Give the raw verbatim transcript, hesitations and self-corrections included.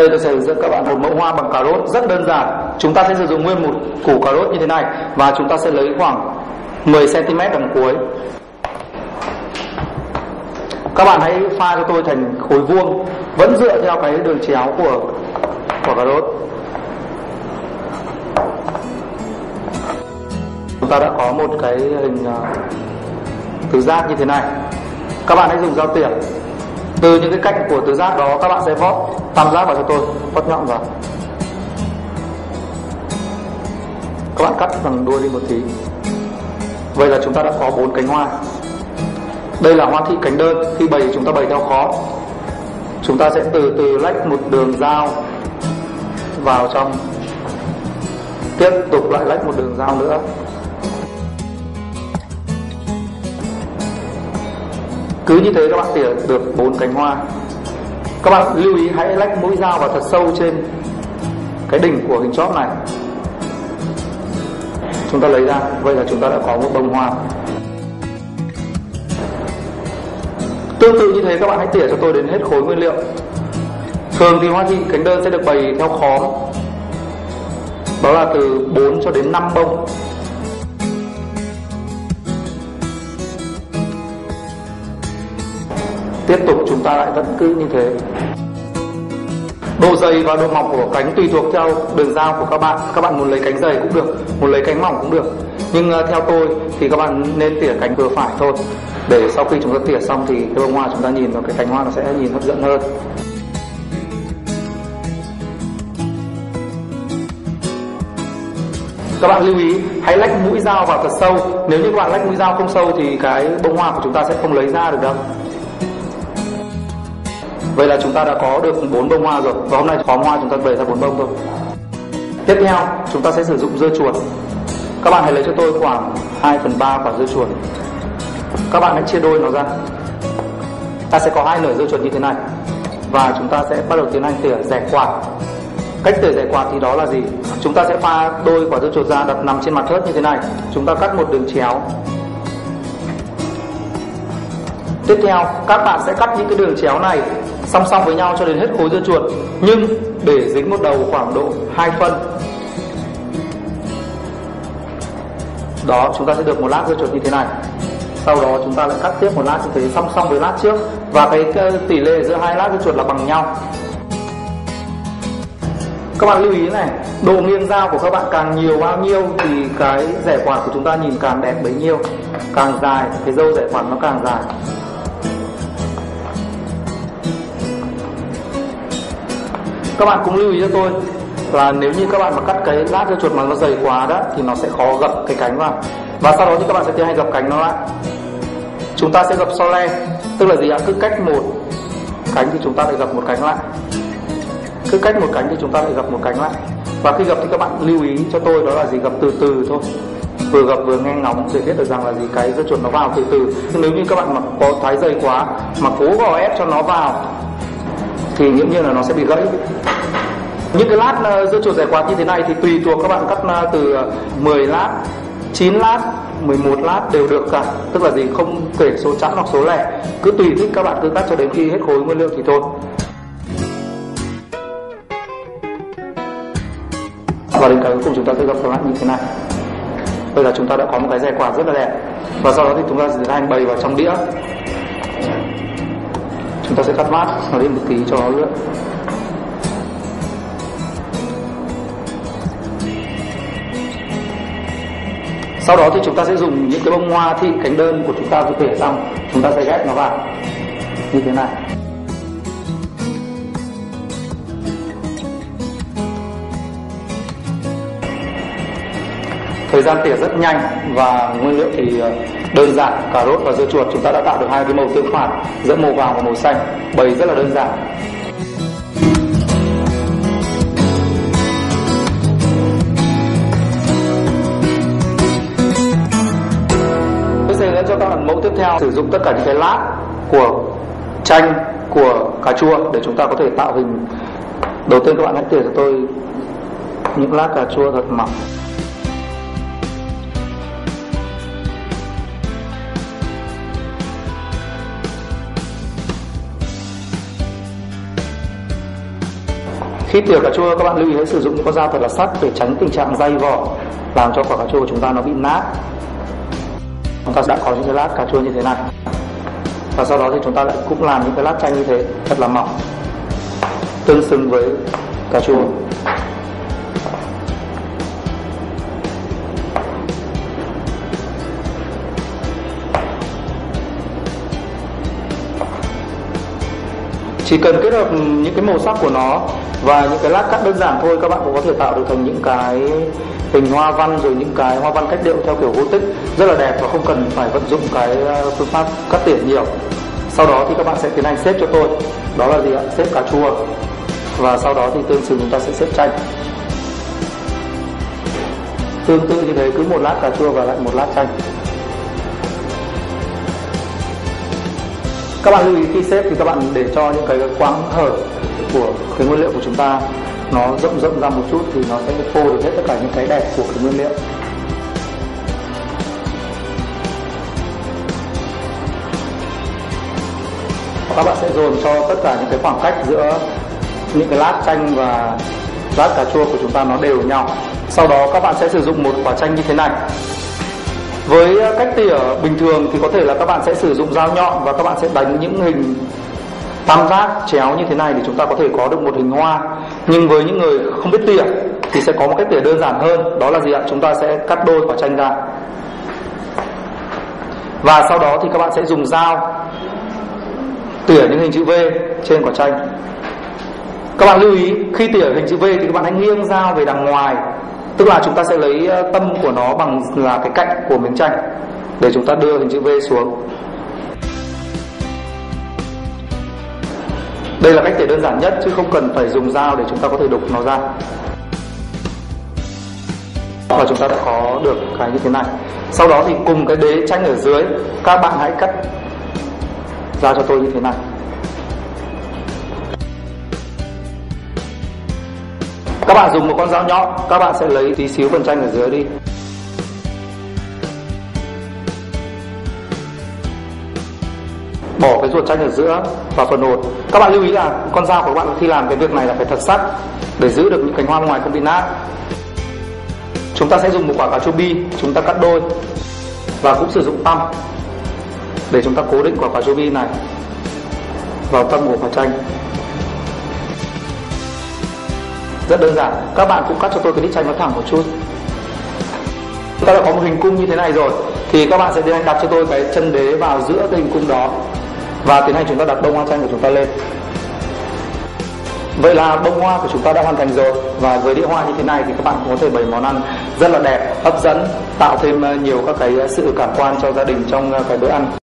Đây tôi sẽ hướng dẫn các bạn một mẫu hoa bằng cà rốt rất đơn giản. Chúng ta sẽ sử dụng nguyên một củ cà rốt như thế này và chúng ta sẽ lấy khoảng mười xăng ti mét đằng cuối. Các bạn hãy pha cho tôi thành khối vuông, vẫn dựa theo cái đường chéo của của cà rốt. Chúng ta đã có một cái hình tứ giác như thế này. Các bạn hãy dùng dao tỉa. Từ những cái cạnh của tứ giác đó các bạn sẽ vót tam giác vào cho tôi, vót nhọn vào. Các bạn cắt phần đuôi đi một tí. Vậy là chúng ta đã có bốn cánh hoa. Đây là hoa thị cánh đơn. Khi bày chúng ta bày theo khó. Chúng ta sẽ từ từ lách một đường dao vào trong, tiếp tục lại lách một đường dao nữa. Cứ như thế các bạn tỉa được bốn cánh hoa. Các bạn lưu ý hãy lách mũi dao vào thật sâu trên cái đỉnh của hình chóp này. Chúng ta lấy ra. Vậy là chúng ta đã có một bông hoa. Tương tự như thế các bạn hãy tỉa cho tôi đến hết khối nguyên liệu. Thường thì hoa thị cánh đơn sẽ được bày theo khóm, đó là từ bốn cho đến năm bông. Tiếp tục chúng ta lại vẫn cứ như thế. Độ dày và độ mỏng của cánh tùy thuộc theo đường dao của các bạn. Các bạn muốn lấy cánh dày cũng được, muốn lấy cánh mỏng cũng được. Nhưng uh, theo tôi thì các bạn nên tỉa cánh vừa phải thôi, để sau khi chúng ta tỉa xong thì cái bông hoa chúng ta nhìn vào cái cánh hoa nó sẽ nhìn hấp dẫn hơn. Các bạn lưu ý hãy lách mũi dao vào thật sâu. Nếu như các bạn lách mũi dao không sâu thì cái bông hoa của chúng ta sẽ không lấy ra được đâu. Vậy là chúng ta đã có được bốn bông hoa rồi. Và hôm nay khóm hoa chúng ta bày ra bốn bông thôi. Tiếp theo chúng ta sẽ sử dụng dưa chuột. Các bạn hãy lấy cho tôi khoảng hai phần ba quả dưa chuột. Các bạn hãy chia đôi nó ra. Ta sẽ có hai nửa dưa chuột như thế này. Và chúng ta sẽ bắt đầu tiến hành tỉa rẻ quạt. Cách tỉa rẻ quạt thì đó là gì? Chúng ta sẽ pha đôi quả dưa chuột ra, đặt nằm trên mặt thớt như thế này. Chúng ta cắt một đường chéo. Tiếp theo các bạn sẽ cắt những cái đường chéo này song song với nhau cho đến hết khối dưa chuột, nhưng để dính một đầu khoảng độ hai phân. Đó, chúng ta sẽ được một lát dưa chuột như thế này. Sau đó chúng ta lại cắt tiếp một lát như thế song song với lát trước, và cái tỷ lệ giữa hai lát dưa chuột là bằng nhau. Các bạn lưu ý này, độ nghiêng dao của các bạn càng nhiều bao nhiêu thì cái rẻ quạt của chúng ta nhìn càng đẹp bấy nhiêu. Càng dài, cái râu rẻ quạt nó càng dài. Các bạn cũng lưu ý cho tôi là nếu như các bạn mà cắt cái lát dưa chuột mà nó dày quá đó thì nó sẽ khó gập cái cánh vào. Và sau đó thì các bạn sẽ tiến hành gập cánh nó lại. Chúng ta sẽ gập so le, tức là gì ạ? Cứ cách một cánh thì chúng ta lại gập một cánh lại. Cứ cách một cánh thì chúng ta lại gập một cánh lại. Và khi gập thì các bạn lưu ý cho tôi đó là gì? Gập từ từ thôi. Vừa gập vừa nghe ngóng để biết được rằng là gì, cái dưa chuột nó vào từ từ. Nếu như các bạn mà có thái dày quá mà cố gò ép cho nó vào thì nghiễm nhiên là nó sẽ bị gãy. Những cái lát dưa chuột rẻ quạt như thế này thì tùy thuộc các bạn cắt từ mười lát, chín lát, mười một lát đều được cả. Tức là gì, không kể số chẵn hoặc số lẻ. Cứ tùy thích các bạn cứ cắt cho đến khi hết khối nguyên liệu thì thôi. Và đến cái cuối cùng chúng ta sẽ gập nó lại như thế này. Bây giờ chúng ta đã có một cái rẻ quạt rất là đẹp. Và sau đó thì chúng ta sẽ tiến hành bày vào trong đĩa. Chúng ta sẽ cắt mát nó đi một tí cho nó lượn. Sau đó thì chúng ta sẽ dùng những cái bông hoa thị cánh đơn của chúng ta vừa tỉa xong, chúng ta sẽ ghép nó vào như thế này. Thời gian tỉa rất nhanh và nguyên liệu thì đơn giản. Cà rốt và dưa chuột chúng ta đã tạo được hai cái màu tương phản giữa màu vàng và màu xanh. Bày rất là đơn giản. Tôi sẽ hướng cho các bạn mẫu tiếp theo, sử dụng tất cả những cái lát của chanh, của cà chua để chúng ta có thể tạo hình. Đầu tiên các bạn hãy tỉa cho tôi những lát cà chua thật mỏng. Khi tỉa cà chua các bạn lưu ý hãy sử dụng những con dao thật là sắc để tránh tình trạng dây vỏ làm cho quả cà chua của chúng ta nó bị nát. Chúng ta đã có những cái lát cà chua như thế này, và sau đó thì chúng ta lại cũng làm những cái lát chanh như thế thật là mỏng tương xứng với cà chua. Chỉ cần kết hợp những cái màu sắc của nó và những cái lát cắt đơn giản thôi, các bạn cũng có thể tạo được thành những cái hình hoa văn, rồi những cái hoa văn cách điệu theo kiểu gothic rất là đẹp và không cần phải vận dụng cái phương pháp cắt tỉa nhiều. Sau đó thì các bạn sẽ tiến hành xếp cho tôi, đó là gì ạ? Xếp cà chua, và sau đó thì tương xứng chúng ta sẽ xếp chanh. Tương tự như thế, cứ một lát cà chua và lại một lát chanh. Các bạn lưu ý khi xếp thì các bạn để cho những cái quãng hở của cái nguyên liệu của chúng ta nó rộng rộng ra một chút thì nó sẽ phô được hết tất cả những cái đẹp của cái nguyên liệu. Các bạn sẽ dồn cho tất cả những cái khoảng cách giữa những cái lát chanh và lát cà chua của chúng ta nó đều nhau. Sau đó các bạn sẽ sử dụng một quả chanh như thế này. Với cách tỉa bình thường thì có thể là các bạn sẽ sử dụng dao nhọn và các bạn sẽ đánh những hình tam giác chéo như thế này để chúng ta có thể có được một hình hoa. Nhưng với những người không biết tỉa thì sẽ có một cách tỉa đơn giản hơn, đó là gì ạ? Chúng ta sẽ cắt đôi quả chanh ra. Và sau đó thì các bạn sẽ dùng dao tỉa những hình chữ V trên quả chanh. Các bạn lưu ý khi tỉa hình chữ V thì các bạn hãy nghiêng dao về đằng ngoài, tức là chúng ta sẽ lấy tâm của nó bằng là cái cạnh của miếng chanh để chúng ta đưa hình chữ V xuống. Đây là cách tỉa đơn giản nhất chứ không cần phải dùng dao để chúng ta có thể đục nó ra. Và chúng ta đã có được cái như thế này. Sau đó thì cùng cái đế chanh ở dưới, các bạn hãy cắt ra cho tôi như thế này. Các bạn dùng một con dao nhọn, các bạn sẽ lấy tí xíu phần chanh ở dưới đi. Bỏ cái ruột chanh ở giữa vào phần hột. Các bạn lưu ý là con dao của các bạn khi làm cái việc này là phải thật sắc để giữ được những cành hoa ngoài không bị nát. Chúng ta sẽ dùng một quả cà chua bi, chúng ta cắt đôi và cũng sử dụng tăm để chúng ta cố định quả cà chua bi này vào tâm của quả chanh. Rất đơn giản. Các bạn cũng cắt cho tôi cái đít chanh nó thẳng một chút. Chúng ta đã có một hình cung như thế này rồi thì các bạn sẽ tiến hành đặt cho tôi cái chân đế vào giữa cái hình cung đó và tiến hành chúng ta đặt bông hoa chanh của chúng ta lên. Vậy là bông hoa của chúng ta đã hoàn thành rồi, và với đĩa hoa như thế này thì các bạn cũng có thể bày món ăn rất là đẹp, hấp dẫn, tạo thêm nhiều các cái sự cảm quan cho gia đình trong cái bữa ăn.